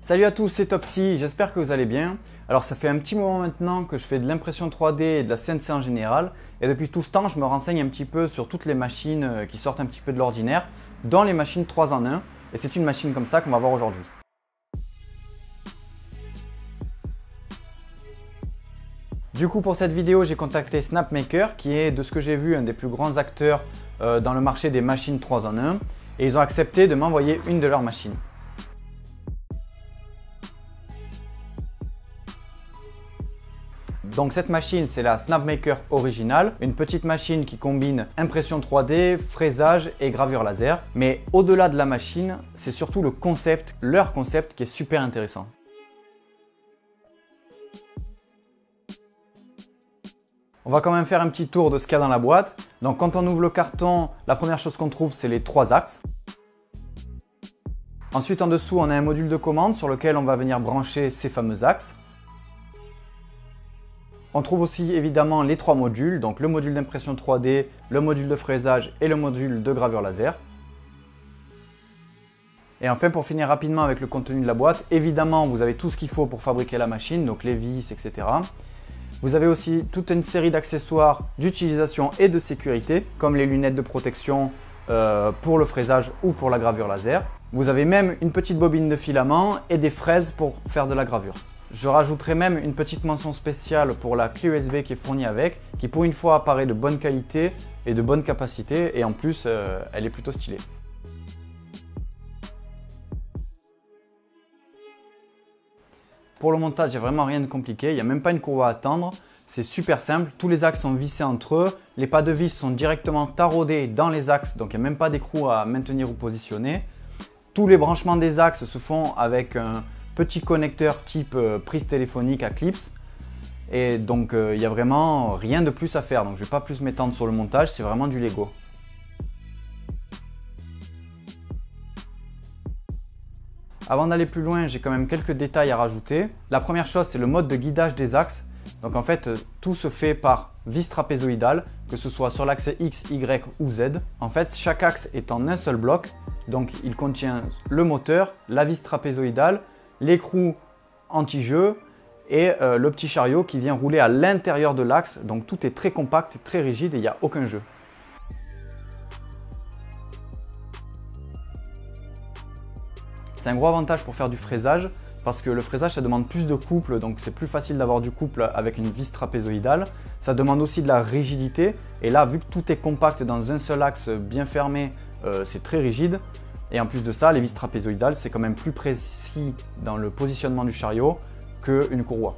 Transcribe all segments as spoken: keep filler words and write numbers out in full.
Salut à tous, c'est Topsy, j'espère que vous allez bien. Alors ça fait un petit moment maintenant que je fais de l'impression trois D et de la C N C en général. Et depuis tout ce temps, je me renseigne un petit peu sur toutes les machines qui sortent un petit peu de l'ordinaire, dont les machines trois en un. Et c'est une machine comme ça qu'on va voir aujourd'hui. Du coup, pour cette vidéo, j'ai contacté Snapmaker, qui est, de ce que j'ai vu, un des plus grands acteurs euh, dans le marché des machines trois en un. Et ils ont accepté de m'envoyer une de leurs machines. Donc cette machine, c'est la Snapmaker Original, une petite machine qui combine impression trois D, fraisage et gravure laser. Mais au-delà de la machine, c'est surtout le concept, leur concept qui est super intéressant. On va quand même faire un petit tour de ce qu'il y a dans la boîte. Donc quand on ouvre le carton, la première chose qu'on trouve, c'est les trois axes. Ensuite, en dessous, on a un module de commande sur lequel on va venir brancher ces fameux axes. On trouve aussi évidemment les trois modules, donc le module d'impression trois D, le module de fraisage et le module de gravure laser. Et enfin, pour finir rapidement avec le contenu de la boîte, évidemment vous avez tout ce qu'il faut pour fabriquer la machine, donc les vis, et cetera. Vous avez aussi toute une série d'accessoires d'utilisation et de sécurité, comme les lunettes de protection euh, pour le fraisage ou pour la gravure laser. Vous avez même une petite bobine de filament et des fraises pour faire de la gravure. Je rajouterai même une petite mention spéciale pour la clé U S B qui est fournie avec, qui pour une fois apparaît de bonne qualité et de bonne capacité, et en plus euh, elle est plutôt stylée. Pour le montage, il n'y a vraiment rien de compliqué, il n'y a même pas une courroie à tendre, c'est super simple, tous les axes sont vissés entre eux, les pas de vis sont directement taraudés dans les axes, donc il n'y a même pas d'écrou à maintenir ou positionner. Tous les branchements des axes se font avec un petit connecteur type euh, prise téléphonique à clips, et donc il euh, n'y a vraiment rien de plus à faire, donc je ne vais pas plus m'étendre sur le montage, c'est vraiment du Lego. Avant d'aller plus loin, j'ai quand même quelques détails à rajouter. La première chose, c'est le mode de guidage des axes. Donc en fait, tout se fait par vis trapézoïdale, que ce soit sur l'axe X, Y ou Z. En fait, chaque axe est en un seul bloc, donc il contient le moteur, la vis trapézoïdale, l'écrou anti-jeu et euh, le petit chariot qui vient rouler à l'intérieur de l'axe. Donc tout est très compact, très rigide et il n'y a aucun jeu. C'est un gros avantage pour faire du fraisage parce que le fraisage ça demande plus de couple, donc c'est plus facile d'avoir du couple avec une vis trapézoïdale. Ça demande aussi de la rigidité et là vu que tout est compact dans un seul axe bien fermé, euh, c'est très rigide. Et en plus de ça, les vis trapézoïdales c'est quand même plus précis dans le positionnement du chariot qu'une courroie.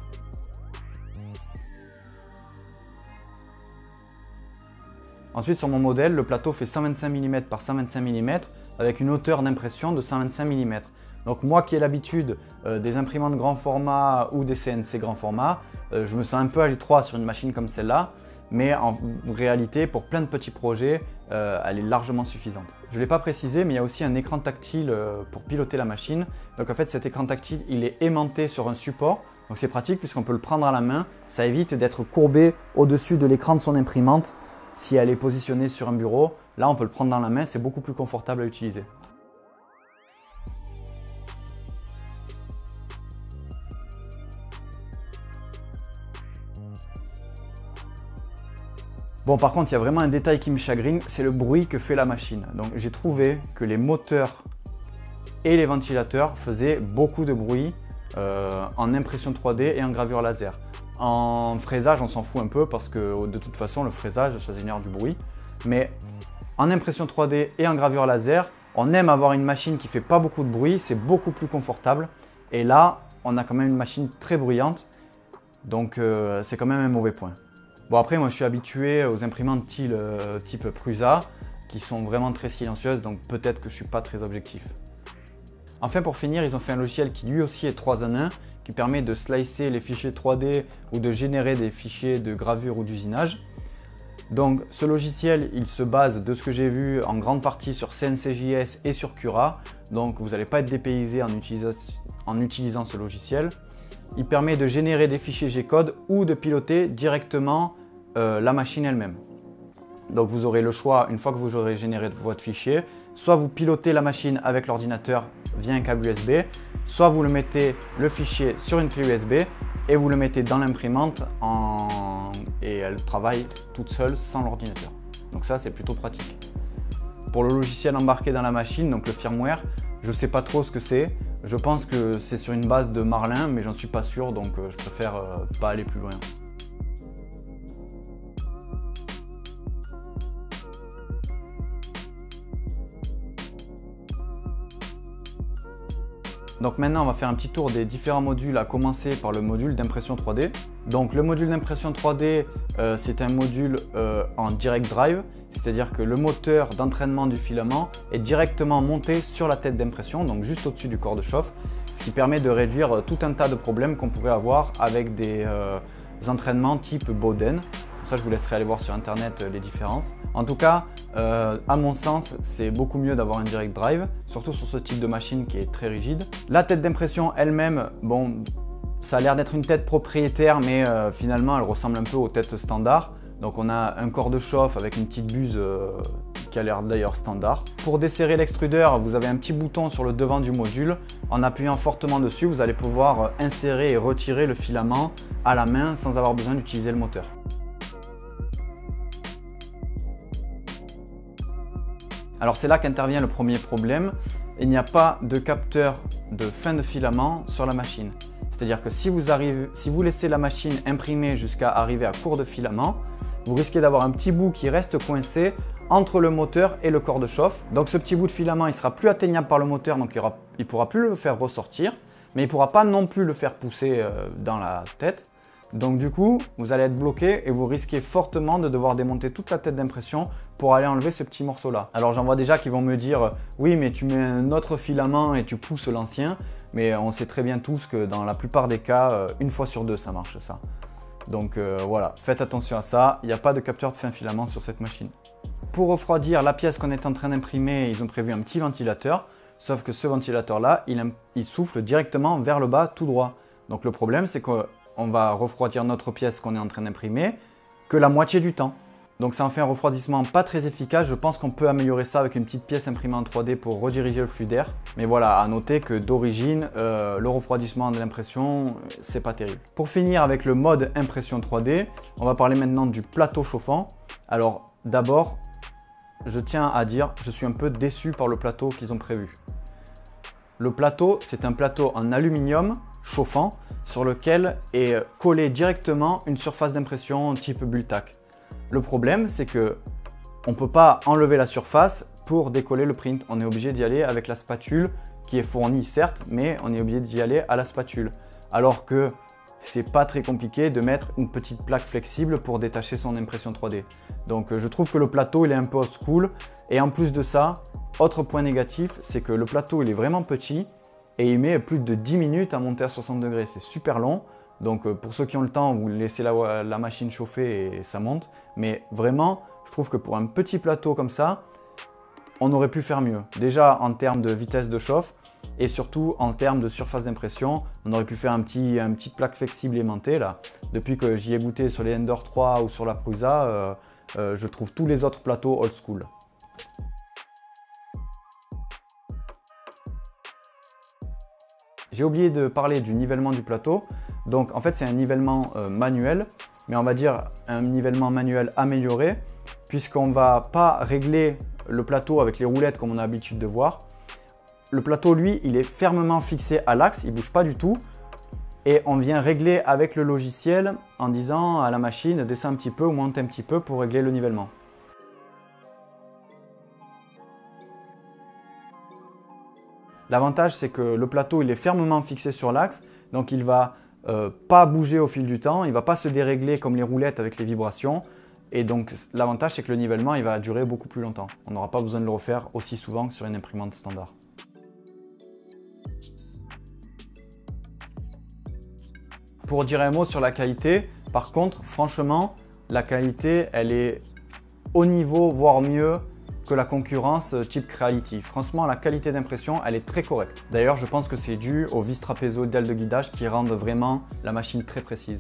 Ensuite sur mon modèle, le plateau fait cent vingt-cinq millimètres par cent vingt-cinq millimètres avec une hauteur d'impression de cent vingt-cinq millimètres. Donc moi qui ai l'habitude euh, des imprimantes grand format ou des C N C grand format, euh, je me sens un peu à l'étroit sur une machine comme celle-là, mais en réalité pour plein de petits projets, euh, elle est largement suffisante. Je ne l'ai pas précisé, mais il y a aussi un écran tactile euh, pour piloter la machine. Donc en fait cet écran tactile il est aimanté sur un support, donc c'est pratique puisqu'on peut le prendre à la main, ça évite d'être courbé au-dessus de l'écran de son imprimante. Si elle est positionnée sur un bureau, là on peut le prendre dans la main, c'est beaucoup plus confortable à utiliser. Bon par contre, il y a vraiment un détail qui me chagrine, c'est le bruit que fait la machine. Donc j'ai trouvé que les moteurs et les ventilateurs faisaient beaucoup de bruit euh, en impression trois D et en gravure laser. En fraisage, on s'en fout un peu parce que de toute façon, le fraisage, ça génère du bruit. Mais en impression trois D et en gravure laser, on aime avoir une machine qui fait pas beaucoup de bruit, c'est beaucoup plus confortable. Et là, on a quand même une machine très bruyante, donc euh, c'est quand même un mauvais point. Bon après, moi je suis habitué aux imprimantes type, euh, type Prusa, qui sont vraiment très silencieuses, donc peut-être que je suis pas très objectif. Enfin pour finir, ils ont fait un logiciel qui lui aussi est trois en un, qui permet de slicer les fichiers trois D ou de générer des fichiers de gravure ou d'usinage. Donc ce logiciel, il se base de ce que j'ai vu en grande partie sur C N C J S et sur Cura, donc vous n'allez pas être dépaysé en, utilisa en utilisant ce logiciel. Il permet de générer des fichiers G-code ou de piloter directement euh, la machine elle-même. Donc vous aurez le choix, une fois que vous aurez généré votre fichier, soit vous pilotez la machine avec l'ordinateur via un câble U S B, soit vous le mettez le fichier sur une clé U S B et vous le mettez dans l'imprimante en... et elle travaille toute seule sans l'ordinateur. Donc ça, c'est plutôt pratique. Pour le logiciel embarqué dans la machine, donc le firmware, je ne sais pas trop ce que c'est. Je pense que c'est sur une base de Marlin, mais j'en suis pas sûr, donc je préfère pas aller plus loin. Donc maintenant, on va faire un petit tour des différents modules, à commencer par le module d'impression trois D. Donc le module d'impression trois D, euh, c'est un module euh, en direct drive, c'est-à-dire que le moteur d'entraînement du filament est directement monté sur la tête d'impression, donc juste au-dessus du corps de chauffe, ce qui permet de réduire tout un tas de problèmes qu'on pourrait avoir avec des euh, entraînements type Bowden. Ça, je vous laisserai aller voir sur internet les différences. En tout cas, euh, à mon sens, c'est beaucoup mieux d'avoir un direct drive, surtout sur ce type de machine qui est très rigide. La tête d'impression elle-même, bon, ça a l'air d'être une tête propriétaire, mais euh, finalement, elle ressemble un peu aux têtes standards. Donc on a un corps de chauffe avec une petite buse euh, qui a l'air d'ailleurs standard. Pour desserrer l'extrudeur, vous avez un petit bouton sur le devant du module. En appuyant fortement dessus, vous allez pouvoir insérer et retirer le filament à la main sans avoir besoin d'utiliser le moteur. Alors c'est là qu'intervient le premier problème. Il n'y a pas de capteur de fin de filament sur la machine. C'est-à-dire que si vous, arrivez, si vous laissez la machine imprimer jusqu'à arriver à court de filament, vous risquez d'avoir un petit bout qui reste coincé entre le moteur et le corps de chauffe. Donc ce petit bout de filament, il sera plus atteignable par le moteur, donc il ne pourra plus le faire ressortir, mais il ne pourra pas non plus le faire pousser euh, dans la tête. Donc du coup, vous allez être bloqué et vous risquez fortement de devoir démonter toute la tête d'impression pour aller enlever ce petit morceau-là. Alors j'en vois déjà qui vont me dire « Oui, mais tu mets un autre filament et tu pousses l'ancien ». Mais on sait très bien tous que dans la plupart des cas, une fois sur deux, ça marche ça. Donc euh, voilà, faites attention à ça. Il n'y a pas de capteur de fin filament sur cette machine. Pour refroidir la pièce qu'on est en train d'imprimer, ils ont prévu un petit ventilateur. Sauf que ce ventilateur-là, il, il souffle directement vers le bas tout droit. Donc le problème, c'est qu'on va refroidir notre pièce qu'on est en train d'imprimer que la moitié du temps. Donc ça en fait un refroidissement pas très efficace. Je pense qu'on peut améliorer ça avec une petite pièce imprimée en trois D pour rediriger le flux d'air. Mais voilà, à noter que d'origine, euh, le refroidissement de l'impression, c'est pas terrible. Pour finir avec le mode impression trois D, on va parler maintenant du plateau chauffant. Alors d'abord, je tiens à dire, je suis un peu déçu par le plateau qu'ils ont prévu. Le plateau, c'est un plateau en aluminium chauffant sur lequel est collée directement une surface d'impression type Bultac. Le problème, c'est que on ne peut pas enlever la surface pour décoller le print. On est obligé d'y aller avec la spatule qui est fournie, certes, mais on est obligé d'y aller à la spatule. Alors que c'est pas très compliqué de mettre une petite plaque flexible pour détacher son impression trois D. Donc je trouve que le plateau, il est un peu old school. Et en plus de ça, autre point négatif, c'est que le plateau, il est vraiment petit et il met plus de dix minutes à monter à soixante degrés. C'est super long. Donc pour ceux qui ont le temps, vous laissez la, la machine chauffer et ça monte. Mais vraiment, je trouve que pour un petit plateau comme ça, on aurait pu faire mieux. Déjà en termes de vitesse de chauffe et surtout en termes de surface d'impression, on aurait pu faire un petit, un petit plaque flexible aimantée là. Depuis que j'y ai goûté sur les Endor trois ou sur la Prusa, euh, euh, je trouve tous les autres plateaux old school. J'ai oublié de parler du nivellement du plateau. Donc en fait c'est un nivellement euh, manuel, mais on va dire un nivellement manuel amélioré, puisqu'on ne va pas régler le plateau avec les roulettes comme on a l'habitude de voir. Le plateau, lui, il est fermement fixé à l'axe, il ne bouge pas du tout. Et on vient régler avec le logiciel en disant à la machine descends un petit peu ou monte un petit peu pour régler le nivellement. L'avantage, c'est que le plateau, il est fermement fixé sur l'axe, donc il va Euh, pas bouger au fil du temps, il ne va pas se dérégler comme les roulettes avec les vibrations. Et donc l'avantage, c'est que le nivellement, il va durer beaucoup plus longtemps. On n'aura pas besoin de le refaire aussi souvent que sur une imprimante standard. Pour dire un mot sur la qualité, par contre, franchement, la qualité, elle est au niveau, voire mieux que la concurrence type Creality. Franchement, la qualité d'impression, elle est très correcte. D'ailleurs, je pense que c'est dû aux vis trapézo d'ailes de guidage qui rendent vraiment la machine très précise.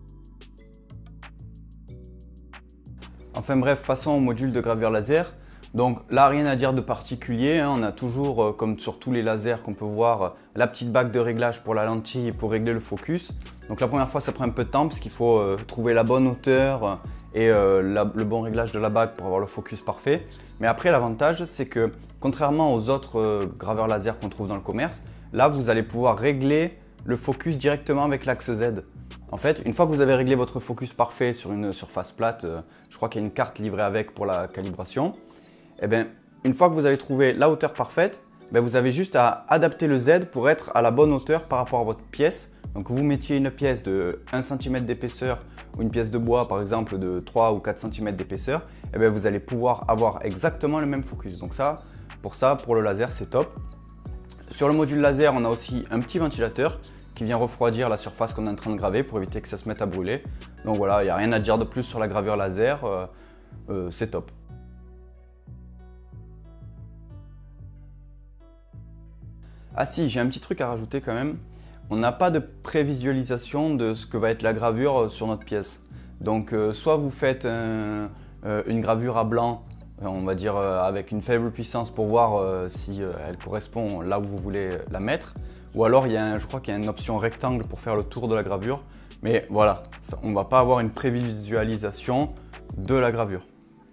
Enfin bref, passons au module de gravure laser. Donc là, rien à dire de particulier, hein. On a toujours, euh, comme sur tous les lasers qu'on peut voir, euh, la petite bague de réglage pour la lentille pour régler le focus. Donc la première fois, ça prend un peu de temps parce qu'il faut euh, trouver la bonne hauteur euh, et euh, la, le bon réglage de la bague pour avoir le focus parfait. Mais après, l'avantage, c'est que contrairement aux autres euh, graveurs laser qu'on trouve dans le commerce, là, vous allez pouvoir régler le focus directement avec l'axe Z. En fait, une fois que vous avez réglé votre focus parfait sur une surface plate, euh, je crois qu'il y a une carte livrée avec pour la calibration. Eh bien, une fois que vous avez trouvé la hauteur parfaite, ben vous avez juste à adapter le Z pour être à la bonne hauteur par rapport à votre pièce. Donc, que vous mettiez une pièce de un centimètre d'épaisseur ou une pièce de bois, par exemple, de trois ou quatre centimètres d'épaisseur, eh bien, vous allez pouvoir avoir exactement le même focus. Donc ça, pour ça, pour le laser, c'est top. Sur le module laser, on a aussi un petit ventilateur qui vient refroidir la surface qu'on est en train de graver pour éviter que ça se mette à brûler. Donc voilà, il n'y a rien à dire de plus sur la gravure laser, euh, euh, c'est top. Ah si, j'ai un petit truc à rajouter quand même. On n'a pas de prévisualisation de ce que va être la gravure sur notre pièce. Donc euh, soit vous faites un, euh, une gravure à blanc, on va dire euh, avec une faible puissance pour voir euh, si euh, elle correspond là où vous voulez la mettre. Ou alors il y a un, je crois qu'il y a une option rectangle pour faire le tour de la gravure. Mais voilà, ça, on ne va pas avoir une prévisualisation de la gravure.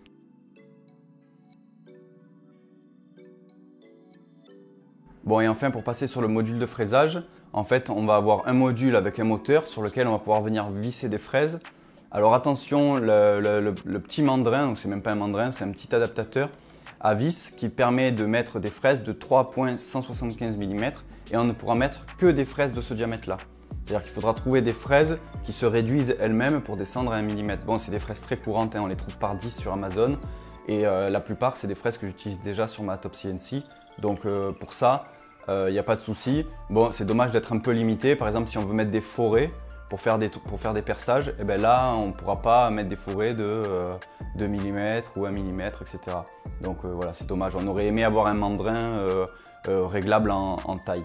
Bon, et enfin, pour passer sur le module de fraisage, en fait, on va avoir un module avec un moteur sur lequel on va pouvoir venir visser des fraises. Alors attention, le, le, le, le petit mandrin, donc c'est même pas un mandrin, c'est un petit adaptateur à vis qui permet de mettre des fraises de trois virgule cent soixante-quinze millimètres et on ne pourra mettre que des fraises de ce diamètre-là. C'est-à-dire qu'il faudra trouver des fraises qui se réduisent elles-mêmes pour descendre à un millimètre. Bon, c'est des fraises très courantes, hein, on les trouve par dix sur Amazon et euh, la plupart, c'est des fraises que j'utilise déjà sur ma Top C N C. Donc euh, pour ça, il euh, n'y a pas de souci. Bon, c'est dommage d'être un peu limité. Par exemple, si on veut mettre des forêts pour faire des, pour faire des perçages, et ben là, on ne pourra pas mettre des forêts de euh, deux millimètres ou un millimètre, et cetera. Donc euh, voilà, c'est dommage. On aurait aimé avoir un mandrin euh, euh, réglable en, en taille.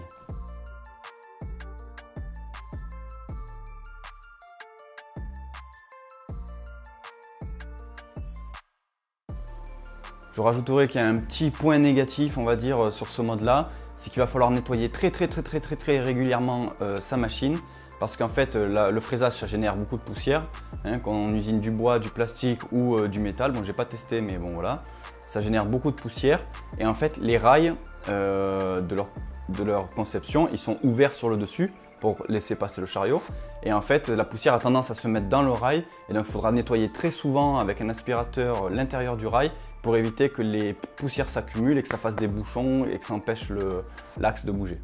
Je rajouterai qu'il y a un petit point négatif, on va dire, sur ce mode-là, c'est qu'il va falloir nettoyer très très très très très très régulièrement euh, sa machine parce qu'en fait la, le fraisage ça génère beaucoup de poussière, hein, quand on usine du bois, du plastique ou euh, du métal. Bon, j'ai pas testé mais bon voilà, ça génère beaucoup de poussière et en fait les rails euh, de, leur, de leur conception ils sont ouverts sur le dessus pour laisser passer le chariot et en fait la poussière a tendance à se mettre dans le rail et donc il faudra nettoyer très souvent avec un aspirateur l'intérieur du rail pour éviter que les poussières s'accumulent et que ça fasse des bouchons et que ça empêche l'axe de bouger.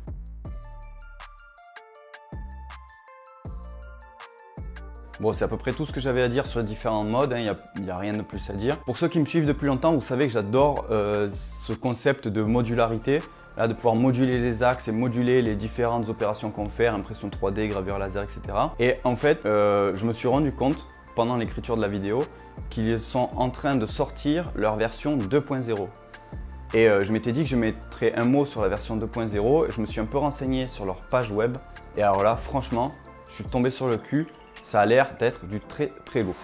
Bon, c'est à peu près tout ce que j'avais à dire sur les différents modes, il hein, n'y a, a rien de plus à dire. Pour ceux qui me suivent depuis longtemps, vous savez que j'adore euh, ce concept de modularité, là, de pouvoir moduler les axes et moduler les différentes opérations qu'on fait, impression trois D, gravure laser, et cetera. Et en fait, euh, je me suis rendu compte pendant l'écriture de la vidéo qu'ils sont en train de sortir leur version deux point zéro. Et euh, je m'étais dit que je mettrais un mot sur la version deux point zéro et je me suis un peu renseigné sur leur page web. Et alors là, franchement, je suis tombé sur le cul, ça a l'air d'être du très très lourd.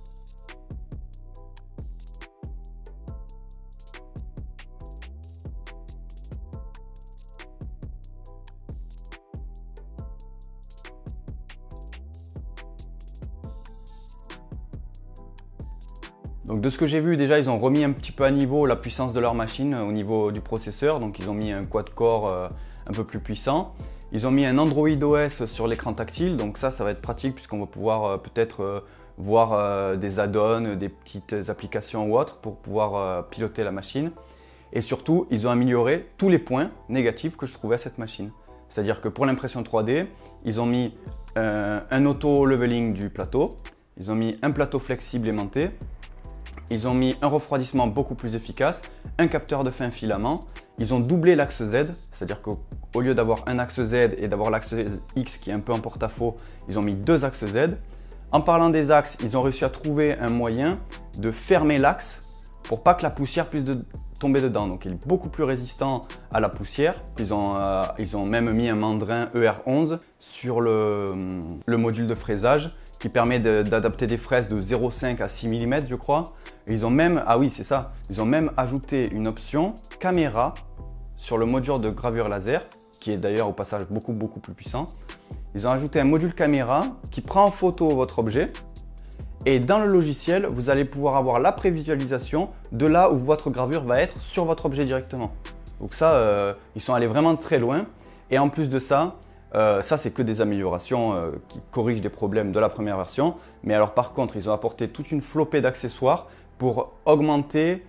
Donc de ce que j'ai vu, déjà ils ont remis un petit peu à niveau la puissance de leur machine au niveau du processeur. Donc ils ont mis un quad-core euh, un peu plus puissant. Ils ont mis un Android O S sur l'écran tactile. Donc ça, ça va être pratique puisqu'on va pouvoir euh, peut-être euh, voir euh, des add-ons, des petites applications ou autres pour pouvoir euh, piloter la machine. Et surtout, ils ont amélioré tous les points négatifs que je trouvais à cette machine. C'est-à-dire que pour l'impression trois D, ils ont mis euh, un auto-leveling du plateau. Ils ont mis un plateau flexible aimanté. Ils ont mis un refroidissement beaucoup plus efficace, un capteur de fin filament. Ils ont doublé l'axe Z, c'est-à-dire qu'au lieu d'avoir un axe Z et d'avoir l'axe X qui est un peu en porte-à-faux, ils ont mis deux axes Z. En parlant des axes, ils ont réussi à trouver un moyen de fermer l'axe pour pas que la poussière puisse de, tomber dedans. Donc il est beaucoup plus résistant à la poussière. Ils ont, euh, ils ont même mis un mandrin E R onze sur le, le module de fraisage qui permet d'adapter de, des fraises de zéro virgule cinq à six millimètres, je crois. Et ils ont même, ah oui c'est ça, ils ont même ajouté une option caméra sur le module de gravure laser, qui est d'ailleurs au passage beaucoup beaucoup plus puissant. Ils ont ajouté un module caméra qui prend en photo votre objet. Et dans le logiciel, vous allez pouvoir avoir la prévisualisation de là où votre gravure va être sur votre objet directement. Donc ça, euh, ils sont allés vraiment très loin. Et en plus de ça, euh, ça c'est que des améliorations euh, qui corrigent des problèmes de la première version. Mais alors par contre, ils ont apporté toute une flopée d'accessoires pour augmenter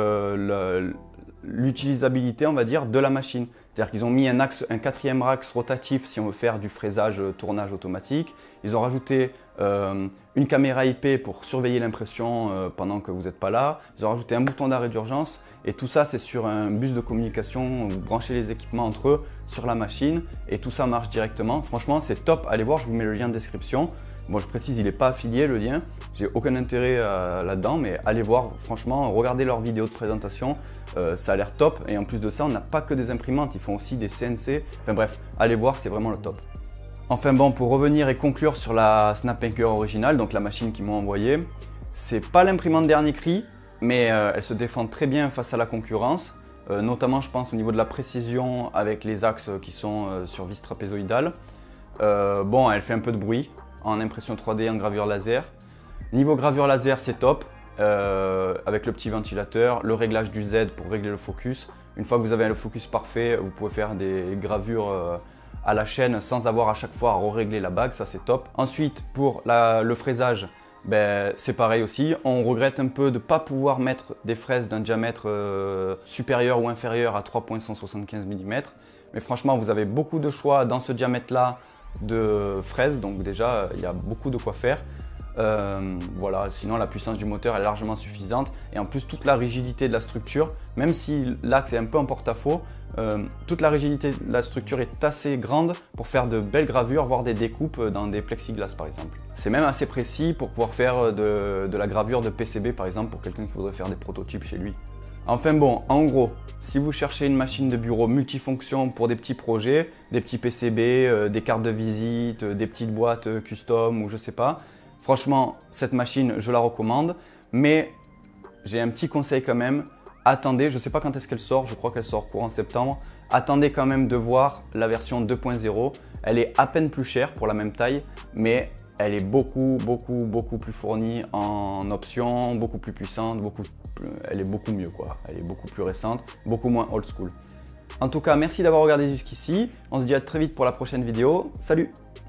euh, l'utilisabilité, on va dire, de la machine. C'est-à-dire qu'ils ont mis un, axe, un quatrième axe rotatif si on veut faire du fraisage euh, tournage automatique. Ils ont rajouté euh, une caméra I P pour surveiller l'impression euh, pendant que vous n'êtes pas là. Ils ont rajouté un bouton d'arrêt d'urgence. Et tout ça, c'est sur un bus de communication où vous branchez les équipements entre eux sur la machine. Et tout ça marche directement. Franchement, c'est top. Allez voir, je vous mets le lien en description. Bon, je précise, il n'est pas affilié le lien. J'ai aucun intérêt euh, là-dedans, mais allez voir, franchement, regardez leurs vidéos de présentation. Euh, ça a l'air top. Et en plus de ça, on n'a pas que des imprimantes, ils font aussi des C N C. Enfin bref, allez voir, c'est vraiment le top. Enfin bon, pour revenir et conclure sur la Snapmaker originale, donc la machine qu'ils m'ont envoyée, c'est pas l'imprimante dernier cri, mais euh, elle se défend très bien face à la concurrence. Euh, notamment, je pense, au niveau de la précision avec les axes qui sont euh, sur vis trapézoïdale. Euh, bon, elle fait un peu de bruit en impression trois D, en gravure laser. Niveau gravure laser, c'est top, euh, avec le petit ventilateur, le réglage du Z pour régler le focus. Une fois que vous avez le focus parfait, vous pouvez faire des gravures euh, à la chaîne sans avoir à chaque fois à régler la bague, ça c'est top. Ensuite, pour la, le fraisage, ben, c'est pareil aussi. On regrette un peu de ne pas pouvoir mettre des fraises d'un diamètre euh, supérieur ou inférieur à trois virgule cent soixante-quinze millimètres. Mais franchement, vous avez beaucoup de choix dans ce diamètre-là de fraises, donc déjà il y a beaucoup de quoi faire. Euh, voilà, sinon la puissance du moteur est largement suffisante et en plus toute la rigidité de la structure, même si l'axe est un peu en porte-à-faux, euh, toute la rigidité de la structure est assez grande pour faire de belles gravures, voire des découpes dans des plexiglas par exemple. C'est même assez précis pour pouvoir faire de, de la gravure de P C B par exemple pour quelqu'un qui voudrait faire des prototypes chez lui. Enfin bon, en gros, si vous cherchez une machine de bureau multifonction pour des petits projets, des petits P C B, euh, des cartes de visite, euh, des petites boîtes euh, custom ou je sais pas, franchement, cette machine, je la recommande. Mais j'ai un petit conseil quand même, attendez, je ne sais pas quand est-ce qu'elle sort, je crois qu'elle sort courant septembre. Attendez quand même de voir la version deux point zéro. Elle est à peine plus chère pour la même taille, mais elle est beaucoup, beaucoup, beaucoup plus fournie en options, beaucoup plus puissante, beaucoup plus, elle est beaucoup mieux quoi. Elle est beaucoup plus récente, beaucoup moins old school. En tout cas, merci d'avoir regardé jusqu'ici. On se dit à très vite pour la prochaine vidéo. Salut!